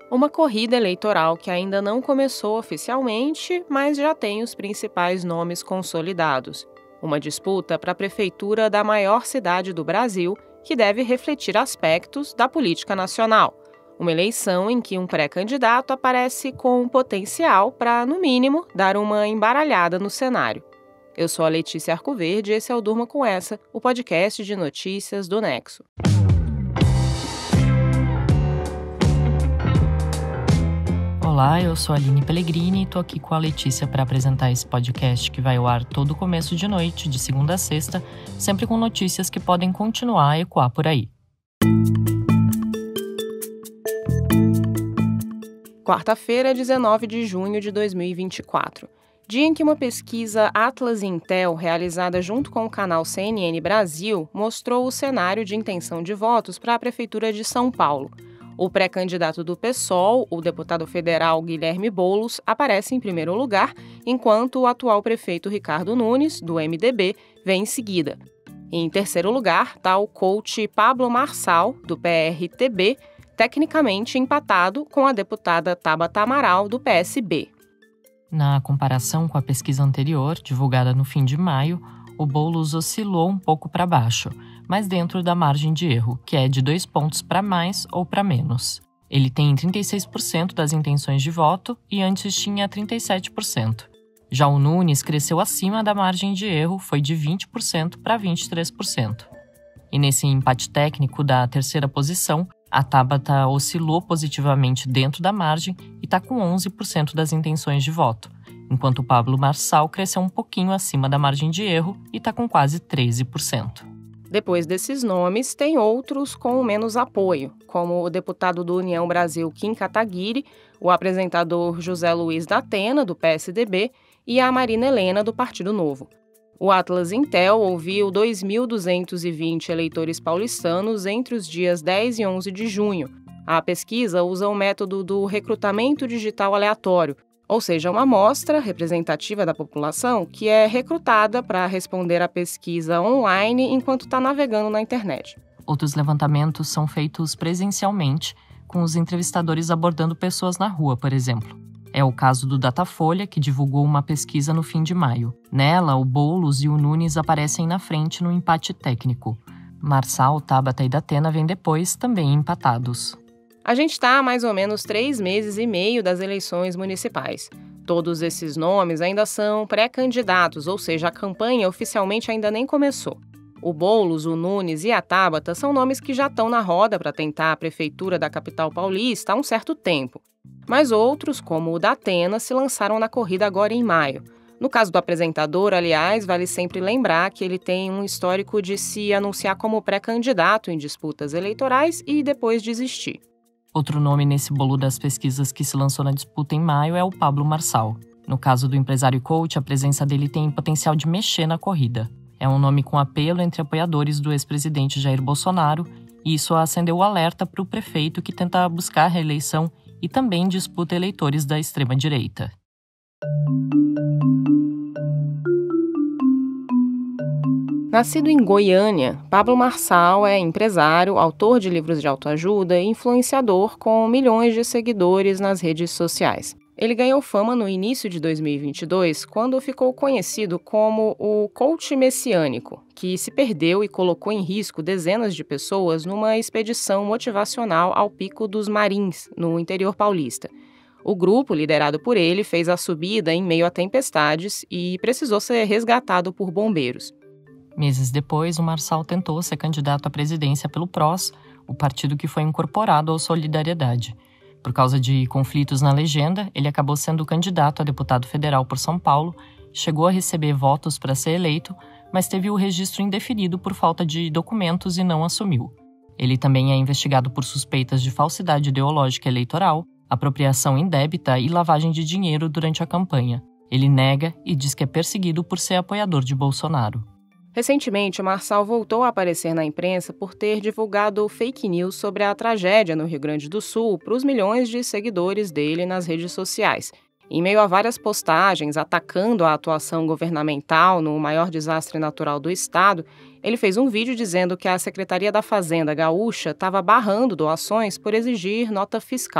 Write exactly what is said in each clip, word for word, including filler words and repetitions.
Uma corrida eleitoral que ainda não começou oficialmente, mas já tem os principais nomes consolidados. Uma disputa para a prefeitura da maior cidade do Brasil, que deve refletir aspectos da política nacional. Uma eleição em que um pré-candidato aparece com potencial para, no mínimo, dar uma embaralhada no cenário. Eu sou a Letícia Arcoverde e esse é o Durma Com Essa, o podcast de notícias do Nexo. Olá, eu sou a Aline Pellegrini e tô aqui com a Letícia para apresentar esse podcast que vai ao ar todo começo de noite, de segunda a sexta, sempre com notícias que podem continuar a ecoar por aí. Quarta-feira, dezenove de junho de dois mil e vinte e quatro. Dia em que uma pesquisa Atlas Intel, realizada junto com o canal C N N Brasil, mostrou o cenário de intenção de votos para a Prefeitura de São Paulo. O pré-candidato do PSOL, o deputado federal Guilherme Boulos, aparece em primeiro lugar, enquanto o atual prefeito Ricardo Nunes, do M D B, vem em seguida. Em terceiro lugar está o coach Pablo Marçal, do P R T B, tecnicamente empatado com a deputada Tabata Amaral, do P S B. Na comparação com a pesquisa anterior, divulgada no fim de maio, o Boulos oscilou um pouco para baixo, mas dentro da margem de erro, que é de dois pontos para mais ou para menos. Ele tem trinta e seis por cento das intenções de voto e antes tinha trinta e sete por cento. Já o Nunes cresceu acima da margem de erro, foi de vinte por cento para vinte e três por cento. E nesse empate técnico da terceira posição, a Tabata oscilou positivamente dentro da margem e está com onze por cento das intenções de voto, enquanto o Pablo Marçal cresceu um pouquinho acima da margem de erro e está com quase treze por cento. Depois desses nomes, tem outros com menos apoio, como o deputado do União Brasil Kim Kataguiri, o apresentador José Luiz da Atena, do P S D B, e a Marina Helena, do Partido Novo. O Atlas Intel ouviu dois mil duzentos e vinte eleitores paulistanos entre os dias dez e onze de junho. A pesquisa usa o método do recrutamento digital aleatório, ou seja, uma amostra representativa da população que é recrutada para responder à pesquisa online enquanto está navegando na internet. Outros levantamentos são feitos presencialmente, com os entrevistadores abordando pessoas na rua, por exemplo. É o caso do Datafolha, que divulgou uma pesquisa no fim de maio. Nela, o Boulos e o Nunes aparecem na frente no empate técnico. Marçal, Tabata e Datena vêm depois, também empatados. A gente está há mais ou menos três meses e meio das eleições municipais. Todos esses nomes ainda são pré-candidatos, ou seja, a campanha oficialmente ainda nem começou. O Boulos, o Nunes e a Tabata são nomes que já estão na roda para tentar a prefeitura da capital paulista há um certo tempo. Mas outros, como o Datena, se lançaram na corrida agora em maio. No caso do apresentador, aliás, vale sempre lembrar que ele tem um histórico de se anunciar como pré-candidato em disputas eleitorais e depois desistir. Outro nome nesse bolo das pesquisas que se lançou na disputa em maio é o Pablo Marçal. No caso do empresário e coach, a presença dele tem potencial de mexer na corrida. É um nome com apelo entre apoiadores do ex-presidente Jair Bolsonaro, e isso acendeu o alerta para o prefeito que tenta buscar a reeleição e também disputa eleitores da extrema-direita. Nascido em Goiânia, Pablo Marçal é empresário, autor de livros de autoajuda e influenciador com milhões de seguidores nas redes sociais. Ele ganhou fama no início de dois mil e vinte e dois, quando ficou conhecido como o coach messiânico, que se perdeu e colocou em risco dezenas de pessoas numa expedição motivacional ao Pico dos Marins, no interior paulista. O grupo, liderado por ele, fez a subida em meio a tempestades e precisou ser resgatado por bombeiros. Meses depois, o Marçal tentou ser candidato à presidência pelo PROS, o partido que foi incorporado ao Solidariedade. Por causa de conflitos na legenda, ele acabou sendo candidato a deputado federal por São Paulo, chegou a receber votos para ser eleito, mas teve o registro indeferido por falta de documentos e não assumiu. Ele também é investigado por suspeitas de falsidade ideológica eleitoral, apropriação indébita e lavagem de dinheiro durante a campanha. Ele nega e diz que é perseguido por ser apoiador de Bolsonaro. Recentemente, o Marçal voltou a aparecer na imprensa por ter divulgado fake news sobre a tragédia no Rio Grande do Sul para os milhões de seguidores dele nas redes sociais. Em meio a várias postagens atacando a atuação governamental no maior desastre natural do estado, ele fez um vídeo dizendo que a Secretaria da Fazenda Gaúcha estava barrando doações por exigir nota fiscal.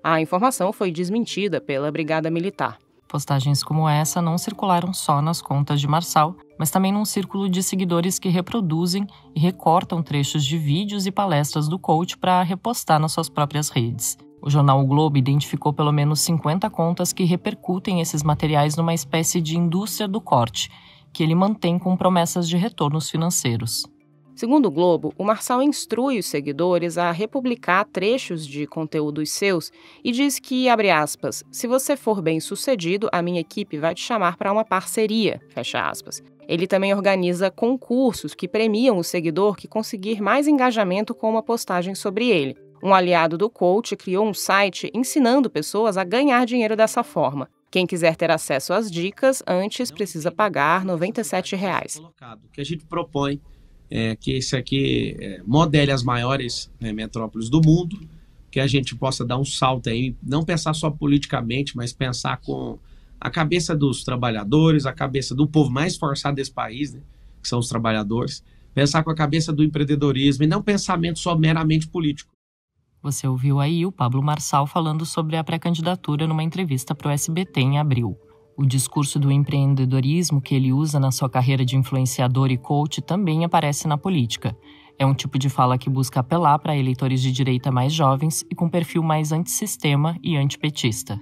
A informação foi desmentida pela Brigada Militar. Postagens como essa não circularam só nas contas de Marçal, mas também num círculo de seguidores que reproduzem e recortam trechos de vídeos e palestras do coach para repostar nas suas próprias redes. O jornal O Globo identificou pelo menos cinquenta contas que repercutem esses materiais numa espécie de indústria do corte, que ele mantém com promessas de retornos financeiros. Segundo o Globo, o Marçal instrui os seguidores a republicar trechos de conteúdos seus e diz que, abre aspas, se você for bem-sucedido, a minha equipe vai te chamar para uma parceria, fecha aspas. Ele também organiza concursos que premiam o seguidor que conseguir mais engajamento com uma postagem sobre ele. Um aliado do coach criou um site ensinando pessoas a ganhar dinheiro dessa forma. Quem quiser ter acesso às dicas, antes precisa pagar noventa e sete reais. O que a gente propõe é que esse aqui é, modele as maiores né, metrópoles do mundo, que a gente possa dar um salto aí, não pensar só politicamente, mas pensar com a cabeça dos trabalhadores, a cabeça do povo mais forçado desse país, né, que são os trabalhadores, pensar com a cabeça do empreendedorismo e não pensamento só meramente político. Você ouviu aí o Pablo Marçal falando sobre a pré-candidatura numa entrevista para o S B T em abril. O discurso do empreendedorismo que ele usa na sua carreira de influenciador e coach também aparece na política. É um tipo de fala que busca apelar para eleitores de direita mais jovens e com perfil mais antissistema e antipetista.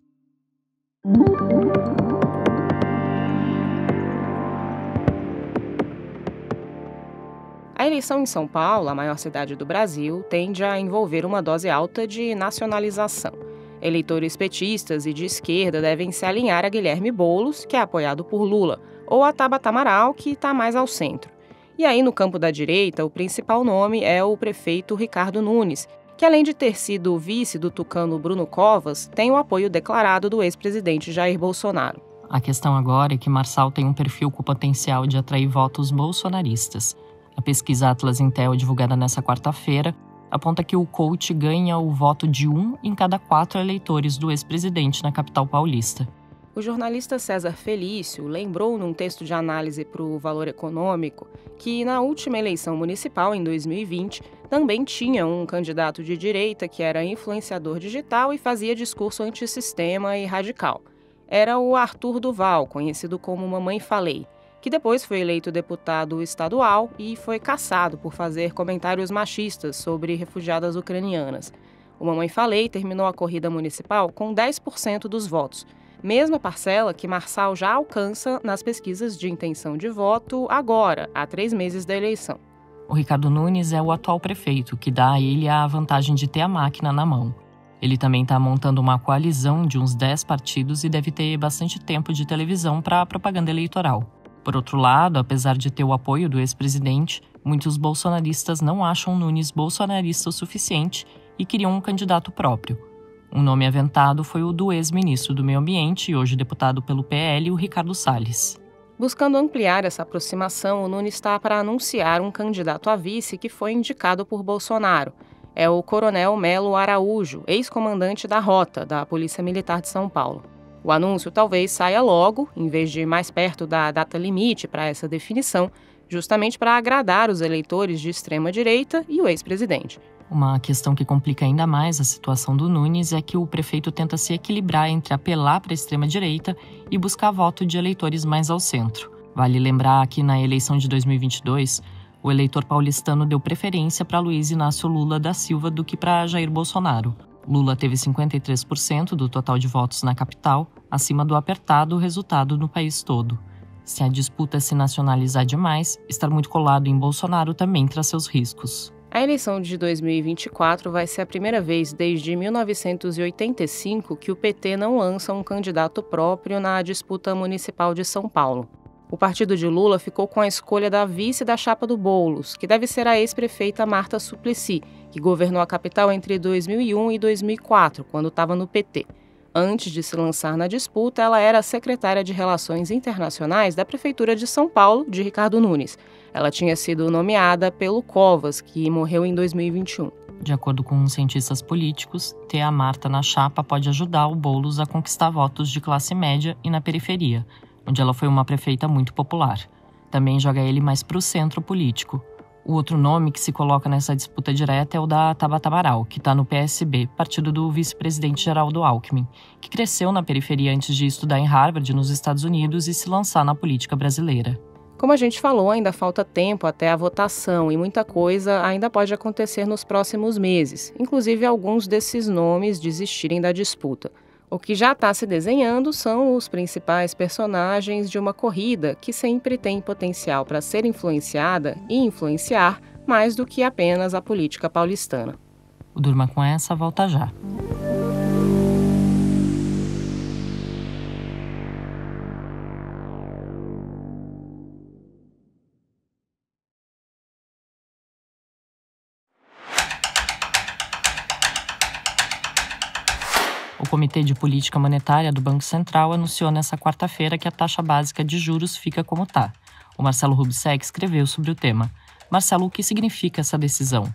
A eleição em São Paulo, a maior cidade do Brasil, tende a envolver uma dose alta de nacionalização. Eleitores petistas e de esquerda devem se alinhar a Guilherme Boulos, que é apoiado por Lula, ou a Tabata Amaral, que está mais ao centro. E aí, no campo da direita, o principal nome é o prefeito Ricardo Nunes, que além de ter sido vice do tucano Bruno Covas, tem o apoio declarado do ex-presidente Jair Bolsonaro. A questão agora é que Marçal tem um perfil com potencial de atrair votos bolsonaristas. A pesquisa Atlas Intel, divulgada nesta quarta-feira, aponta que o coach ganha o voto de um em cada quatro eleitores do ex-presidente na capital paulista. O jornalista César Felício lembrou num texto de análise para o Valor Econômico que na última eleição municipal, em dois mil e vinte, também tinha um candidato de direita que era influenciador digital e fazia discurso antissistema e radical. Era o Arthur Duval, conhecido como Mamãe Falei, que depois foi eleito deputado estadual e foi cassado por fazer comentários machistas sobre refugiadas ucranianas. O Mamãe Falei terminou a corrida municipal com dez por cento dos votos, mesma parcela que Marçal já alcança nas pesquisas de intenção de voto agora, há três meses da eleição. O Ricardo Nunes é o atual prefeito, que dá a ele a vantagem de ter a máquina na mão. Ele também está montando uma coalizão de uns dez partidos e deve ter bastante tempo de televisão para a propaganda eleitoral. Por outro lado, apesar de ter o apoio do ex-presidente, muitos bolsonaristas não acham Nunes bolsonarista o suficiente e queriam um candidato próprio. Um nome aventado foi o do ex-ministro do Meio Ambiente e hoje deputado pelo P L, o Ricardo Salles. Buscando ampliar essa aproximação, o Nunes está para anunciar um candidato a vice que foi indicado por Bolsonaro. É o Coronel Melo Araújo, ex-comandante da Rota, da Polícia Militar de São Paulo. O anúncio talvez saia logo, em vez de mais perto da data limite para essa definição, justamente para agradar os eleitores de extrema-direita e o ex-presidente. Uma questão que complica ainda mais a situação do Nunes é que o prefeito tenta se equilibrar entre apelar para a extrema-direita e buscar voto de eleitores mais ao centro. Vale lembrar que na eleição de dois mil e vinte e dois, o eleitor paulistano deu preferência para Luiz Inácio Lula da Silva do que para Jair Bolsonaro. Lula teve cinquenta e três por cento do total de votos na capital, acima do apertado resultado no país todo. Se a disputa se nacionalizar demais, estar muito colado em Bolsonaro também traz seus riscos. A eleição de dois mil e vinte e quatro vai ser a primeira vez desde mil novecentos e oitenta e cinco que o P T não lança um candidato próprio na disputa municipal de São Paulo. O partido de Lula ficou com a escolha da vice da chapa do Boulos, que deve ser a ex-prefeita Marta Suplicy, que governou a capital entre dois mil e um e dois mil e quatro, quando estava no P T. Antes de se lançar na disputa, ela era secretária de Relações Internacionais da Prefeitura de São Paulo, de Ricardo Nunes. Ela tinha sido nomeada pelo Covas, que morreu em dois mil e vinte e um. De acordo com cientistas políticos, ter a Marta na chapa pode ajudar o Boulos a conquistar votos de classe média e na periferia, onde ela foi uma prefeita muito popular. Também joga ele mais para o centro político. O outro nome que se coloca nessa disputa direta é o da Tabata Amaral, que está no P S B, partido do vice-presidente Geraldo Alckmin, que cresceu na periferia antes de estudar em Harvard, nos Estados Unidos, e se lançar na política brasileira. Como a gente falou, ainda falta tempo até a votação e muita coisa ainda pode acontecer nos próximos meses, inclusive alguns desses nomes desistirem da disputa. O que já está se desenhando são os principais personagens de uma corrida que sempre tem potencial para ser influenciada e influenciar mais do que apenas a política paulistana. O Durma com essa volta já. O Comitê de Política Monetária do Banco Central anunciou nesta quarta-feira que a taxa básica de juros fica como está. O Marcelo Rubsek escreveu sobre o tema. Marcelo, o que significa essa decisão?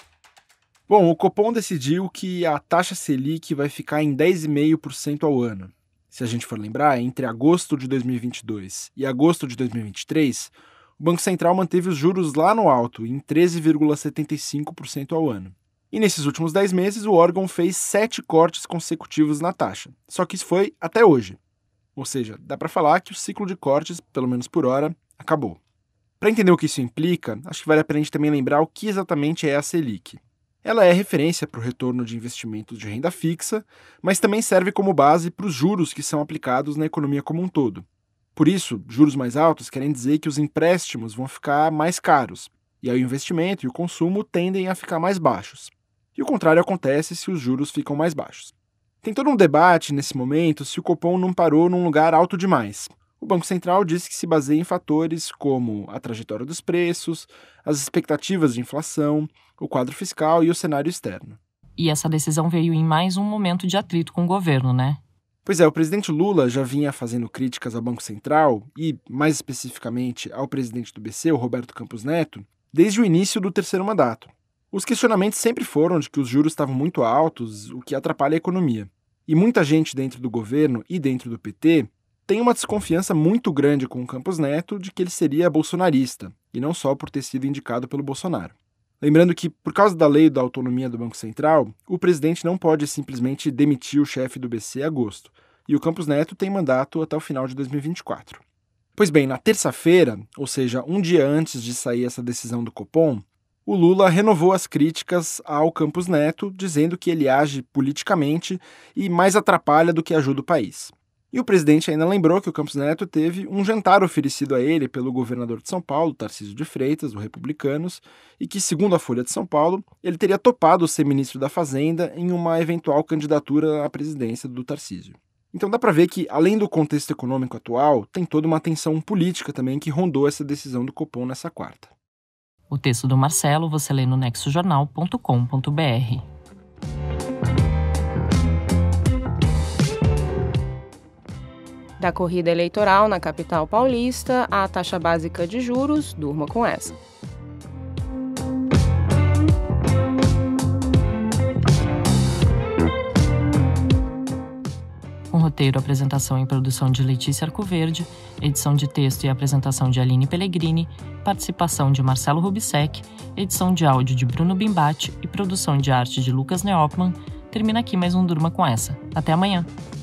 Bom, o Copom decidiu que a taxa Selic vai ficar em dez vírgula cinco por cento ao ano. Se a gente for lembrar, entre agosto de dois mil e vinte e dois e agosto de dois mil e vinte e três, o Banco Central manteve os juros lá no alto, em treze vírgula setenta e cinco por cento ao ano. E nesses últimos dez meses, o órgão fez sete cortes consecutivos na taxa. Só que isso foi até hoje. Ou seja, dá para falar que o ciclo de cortes, pelo menos por hora, acabou. Para entender o que isso implica, acho que vale a pena a gente também lembrar o que exatamente é a Selic. Ela é referência para o retorno de investimentos de renda fixa, mas também serve como base para os juros que são aplicados na economia como um todo. Por isso, juros mais altos querem dizer que os empréstimos vão ficar mais caros, e aí o investimento e o consumo tendem a ficar mais baixos. E o contrário acontece se os juros ficam mais baixos. Tem todo um debate nesse momento se o Copom não parou num lugar alto demais. O Banco Central disse que se baseia em fatores como a trajetória dos preços, as expectativas de inflação, o quadro fiscal e o cenário externo. E essa decisão veio em mais um momento de atrito com o governo, né? Pois é, o presidente Lula já vinha fazendo críticas ao Banco Central e, mais especificamente, ao presidente do B C, o Roberto Campos Neto, desde o início do terceiro mandato. Os questionamentos sempre foram de que os juros estavam muito altos, o que atrapalha a economia. E muita gente dentro do governo e dentro do P T tem uma desconfiança muito grande com o Campos Neto de que ele seria bolsonarista, e não só por ter sido indicado pelo Bolsonaro. Lembrando que, por causa da lei da autonomia do Banco Central, o presidente não pode simplesmente demitir o chefe do B C em agosto, e o Campos Neto tem mandato até o final de dois mil e vinte e quatro. Pois bem, na terça-feira, ou seja, um dia antes de sair essa decisão do Copom, o Lula renovou as críticas ao Campos Neto, dizendo que ele age politicamente e mais atrapalha do que ajuda o país. E o presidente ainda lembrou que o Campos Neto teve um jantar oferecido a ele pelo governador de São Paulo, Tarcísio de Freitas, do Republicanos, e que, segundo a Folha de São Paulo, ele teria topado ser ministro da Fazenda em uma eventual candidatura à presidência do Tarcísio. Então dá para ver que, além do contexto econômico atual, tem toda uma tensão política também que rondou essa decisão do Copom nessa quarta. O texto do Marcelo você lê no nexo jornal ponto com ponto b r. Da corrida eleitoral na capital paulista, a taxa básica de juros, durma com essa. Com roteiro, apresentação e produção de Letícia Arcoverde, edição de texto e apresentação de Aline Pellegrini, participação de Marcelo Rubsek, edição de áudio de Bruno Bimbatti e produção de arte de Lucas Neopman, termina aqui mais um Durma com essa. Até amanhã!